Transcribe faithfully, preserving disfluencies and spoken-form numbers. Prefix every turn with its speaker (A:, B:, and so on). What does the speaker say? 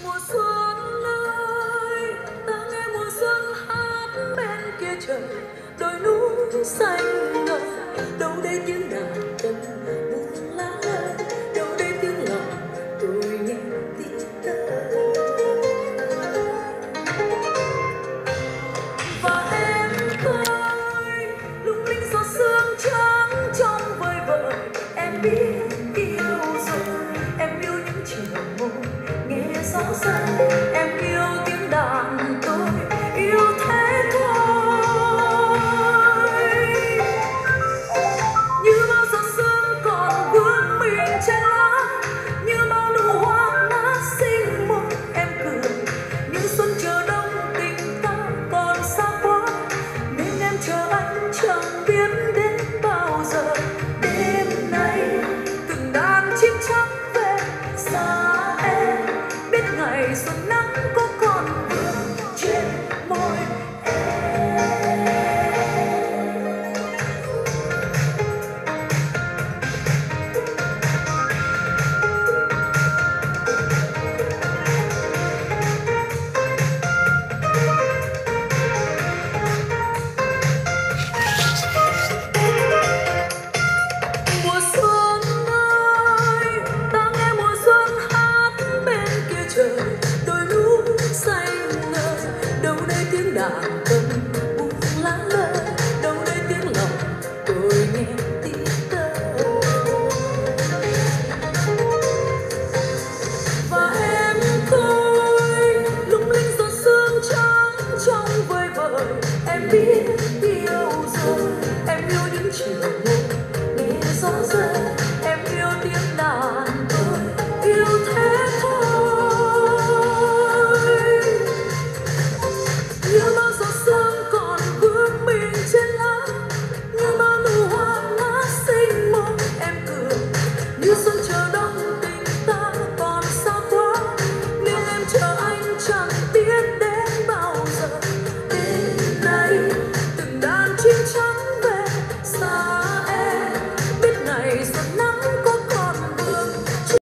A: Mùa xuân ơi, ta nghe mùa xuân hát bên kia trời, đồi núi xanh ngời. Đâu đây tiếng đàn cần buông lá rơi, đâu đây tiếng lòng tôi nghe tiếng thơ. Và em thôi lung linh giọt sương trắng trong vời vợi. Em biết yêu rồi, em yêu những chiều môi nghe gió xa.